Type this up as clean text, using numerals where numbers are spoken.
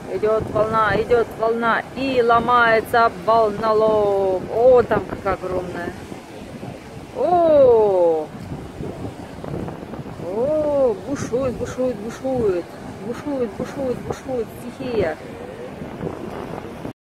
идет волна и ломается волнолом. О, там какая огромная. О, бушует, бушует, бушует. Бушует, бушует, бушует стихия.